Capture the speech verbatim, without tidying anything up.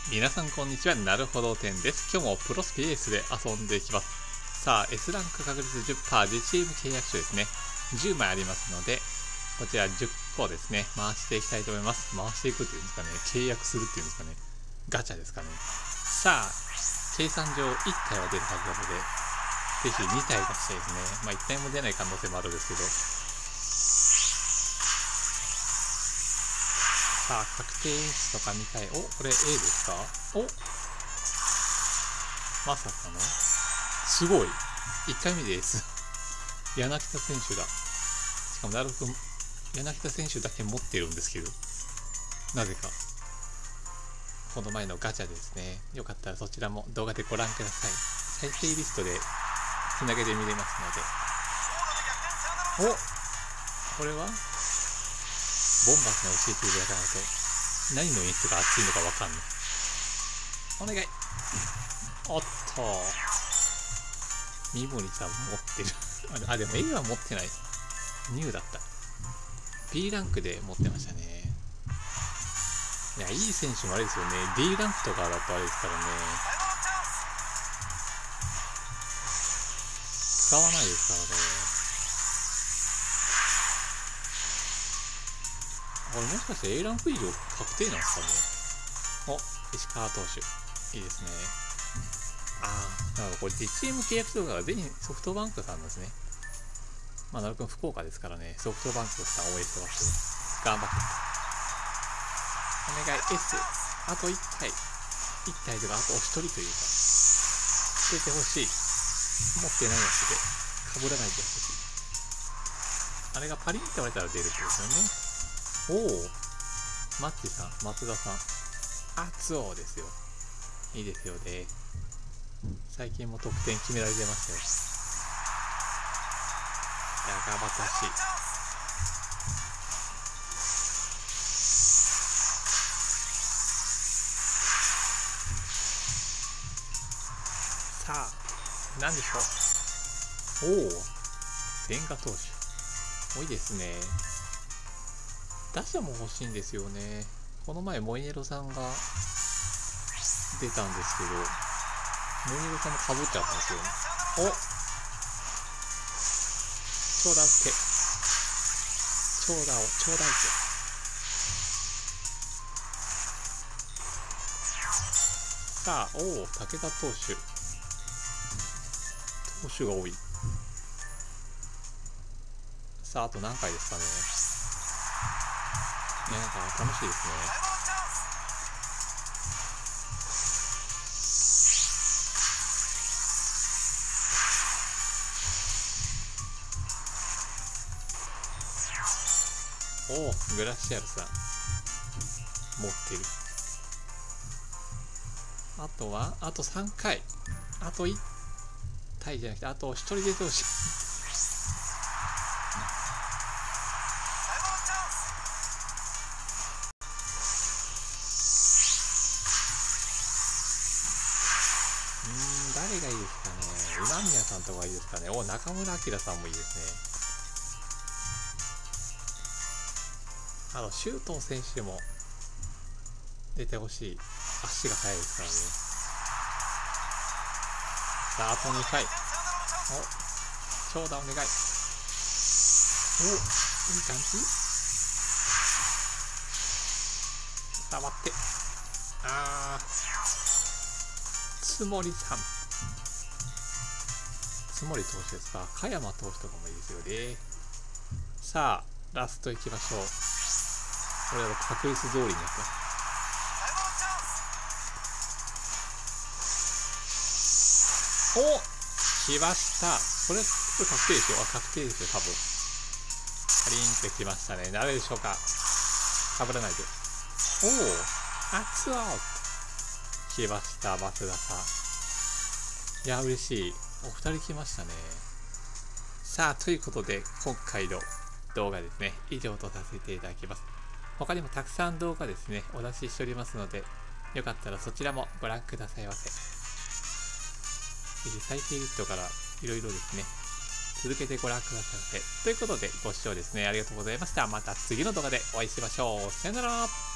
皆さんこんにちは、なるほど店です。今日もプロスピエースで遊んでいきます。さあ S ランク確率 じゅっパーセント 自チーム契約書ですね、じゅうまいありますので、こちらじゅっこですね回していきたいと思います。回していくっていうんですかね、契約するっていうんですかね、ガチャですかね。さあ計算上いったいは出るはずなので、ぜひにたい出したいですね。まあいったいも出ない可能性もあるんですけど、さあ確定演出とか見たい。お、これ A ですか。お、まさかのすごいいっかいめです。柳田選手だ。しかもなるくん柳田選手だけ持ってるんですけど、なぜかこの前のガチャですね。よかったらそちらも動画でご覧ください。再生リストでつなげて見れますので。お、これはボンバスに教えていただかないと何の演出が熱いのかわかんない。お願い。おっと、三森さん持ってる。あ、でも A は持ってない。ニューだった。B ランクで持ってましたね。いや、いい選手もあれですよね。D ランクとかだとあれですからね。使わないですからね。これもしかして A ランク以上確定なんですかね。お、石川投手。いいですね。ああ、なるほど。これ実チーム契約とかが全員ソフトバンクさんですね。まあ、なるくん福岡ですからね、ソフトバンクさん応援してますけど、頑張って。お願い、S。あといったい。いったいとか、あとお一人というか、出てほしい。持ってないやつで、かぶらないでほしい。あれがパリンって割れたら出るってことですよね。おお、マッチさん、松田さん、あつおですよ。いいですよね。最近も得点決められてましたよ。いや、頑張ってほしい。さあ、何でしょう。おお、千賀投手。多いですね。打者も欲しいんですよね。この前、モイネロさんが出たんですけど、モイネロさんもかぶっちゃったんですよ。お、長打って長打を長打ってさあ、おお、武田投手投手が多い。さあ、あと何回ですかね。ね、なんか楽しいですね。おお、グラシアルさん持ってる。あとはあとさんかい、あといちたいじゃなくてあとひとり出てほしい。うーん、誰がいいですかね。今宮さんとかいいですかね。お、中村晃さんもいいですね。あの周東選手も出てほしい。足が速いですからね。さあ、あとにかい。お、長打お願い。お、いい感じ。さあ、待って。あー、津森さん。津森投手ですか。香山投手とかもいいですよね。さあ、ラストいきましょう。これは確率通りになってます。お、来ました。これ、これ確定ですよ。あ、確定ですよ、多分。パリンってきましたね。誰でしょうか。かぶらないで。おお、熱々来ました、松田さん。いや、嬉しい。お二人来ましたね。さあ、ということで、今回の動画ですね、以上とさせていただきます。他にもたくさん動画ですね、お出ししておりますので、よかったらそちらもご覧くださいませ。ぜひ再生リストからいろいろですね、続けてご覧くださいませ。ということで、ご視聴ですね、ありがとうございました。また次の動画でお会いしましょう。さよなら。